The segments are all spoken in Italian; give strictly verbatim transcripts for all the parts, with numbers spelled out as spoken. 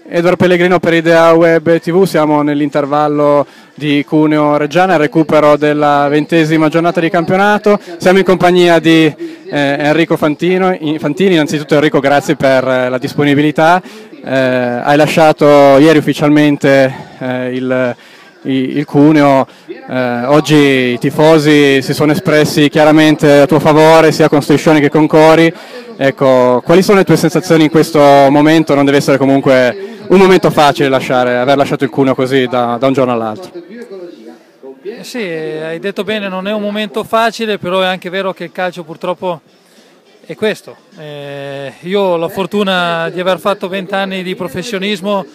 Edoardo Pellegrino per Idea Web T V, siamo nell'intervallo di Cuneo Reggiana, il recupero della ventesima giornata di campionato. Siamo in compagnia di eh, Enrico Fantino, Fantini. Innanzitutto Enrico, grazie per eh, la disponibilità. Eh, hai lasciato ieri ufficialmente eh, il, il, il Cuneo. Eh, oggi i tifosi si sono espressi chiaramente a tuo favore, sia con striscioni che con cori. Ecco, quali sono le tue sensazioni in questo momento? Non deve essere comunque un momento facile lasciare, aver lasciato il Cuneo così da, da un giorno all'altro. Eh sì, hai detto bene, non è un momento facile, però è anche vero che il calcio purtroppo è questo. Eh, io ho la fortuna di aver fatto vent'anni di professionismo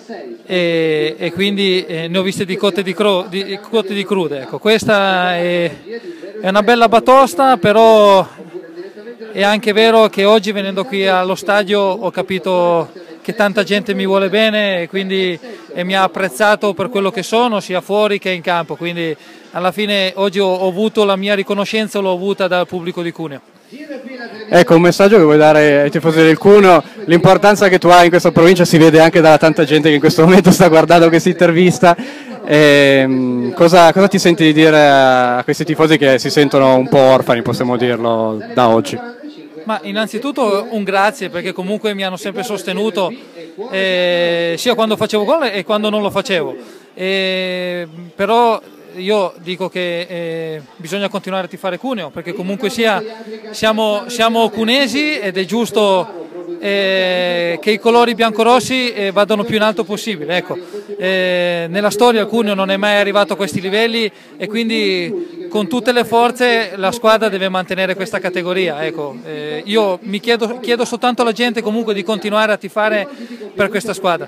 e, e quindi eh, ne ho viste di cotte di, cro, di, cotte di crude. Ecco, questa è, è una bella batosta, però è anche vero che oggi venendo qui allo stadio ho capito che tanta gente mi vuole bene e quindi e mi ha apprezzato per quello che sono, sia fuori che in campo, quindi alla fine oggi ho, ho avuto la mia riconoscenza, l'ho avuta dal pubblico di Cuneo. Ecco, un messaggio che vuoi dare ai tifosi del Cuneo, l'importanza che tu hai in questa provincia si vede anche dalla tanta gente che in questo momento sta guardando questa intervista. E, cosa, cosa ti senti di dire a questi tifosi che si sentono un po' orfani, possiamo dirlo, da oggi? Ma innanzitutto un grazie, perché comunque mi hanno sempre sostenuto eh, sia quando facevo gol e quando non lo facevo, eh, però io dico che eh, bisogna continuare a tifare Cuneo, perché comunque sia siamo, siamo cunesi ed è giusto eh, che i colori biancorossi eh, vadano più in alto possibile. Ecco, eh, nella storia il Cuneo non è mai arrivato a questi livelli e quindi con tutte le forze la squadra deve mantenere questa categoria. Ecco, eh, io mi chiedo, chiedo soltanto alla gente comunque di continuare a tifare per questa squadra.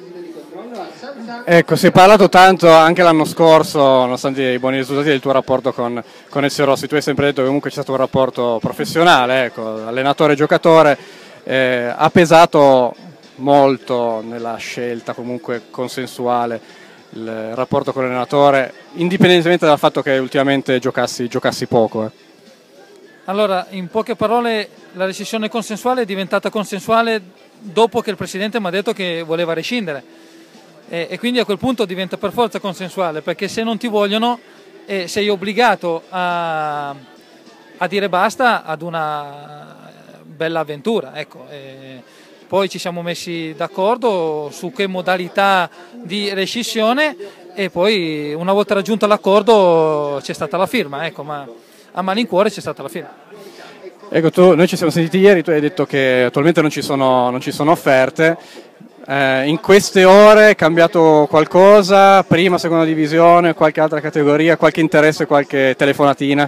Ecco, si è parlato tanto anche l'anno scorso, nonostante i buoni risultati, del tuo rapporto con, con Ezio Rossi. Tu hai sempre detto che comunque c'è stato un rapporto professionale, ecco, allenatore-giocatore, eh, ha pesato molto nella scelta comunque consensuale il rapporto con l'allenatore, indipendentemente dal fatto che ultimamente giocassi, giocassi poco. Eh. Allora, in poche parole, la rescissione consensuale è diventata consensuale dopo che il Presidente mi ha detto che voleva rescindere. E, e quindi a quel punto diventa per forza consensuale, perché se non ti vogliono eh, sei obbligato a, a dire basta ad una bella avventura. Ecco. E poi ci siamo messi d'accordo su che modalità di rescissione e poi una volta raggiunto l'accordo c'è stata la firma, ecco, ma a malincuore c'è stata la firma. Ecco, tu, noi ci siamo sentiti ieri, tu hai detto che attualmente non ci sono, non ci sono offerte. Eh, in queste ore è cambiato qualcosa? Prima, seconda divisione, qualche altra categoria, qualche interesse, qualche telefonatina?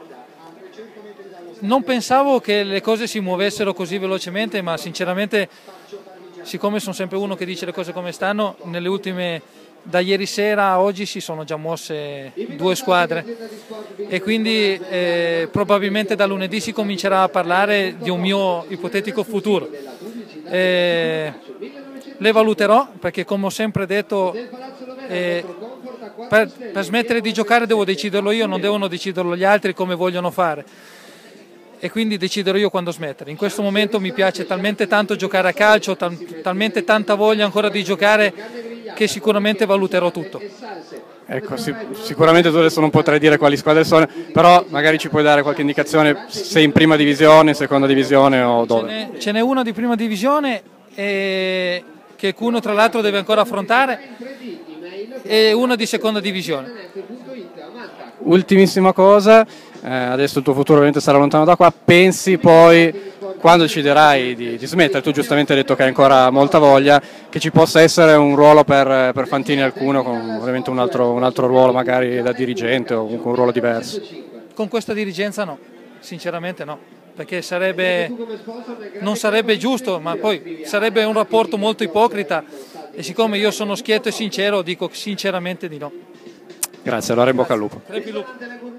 Non pensavo che le cose si muovessero così velocemente, ma sinceramente, siccome sono sempre uno che dice le cose come stanno, nelle ultime, da ieri sera a oggi si sono già mosse due squadre e quindi eh, probabilmente da lunedì si comincerà a parlare di un mio ipotetico futuro. Eh, le valuterò, perché come ho sempre detto eh, per, per smettere di giocare devo deciderlo io, non devono deciderlo gli altri come vogliono fare, e quindi deciderò io quando smettere. In questo momento mi piace talmente tanto giocare a calcio, tal, talmente tanta voglia ancora di giocare, che sicuramente valuterò tutto. Ecco, sì, sicuramente tu adesso non potrai dire quali squadre sono, però magari ci puoi dare qualche indicazione se in prima divisione, in seconda divisione o dove. Ce n'è una di prima divisione e che Cuneo tra l'altro deve ancora affrontare, e una di seconda divisione. Ultimissima cosa, eh, adesso il tuo futuro ovviamente sarà lontano da qua, pensi poi quando deciderai di, di smettere, tu giustamente hai detto che hai ancora molta voglia, che ci possa essere un ruolo per, per Fantini al Cuneo, con ovviamente un altro, un altro ruolo magari da dirigente o comunque un ruolo diverso? Con questa dirigenza no, sinceramente no, perché sarebbe, non sarebbe giusto, ma poi sarebbe un rapporto molto ipocrita, e siccome io sono schietto e sincero dico sinceramente di no. Grazie, allora in bocca al lupo. Crepi lupo.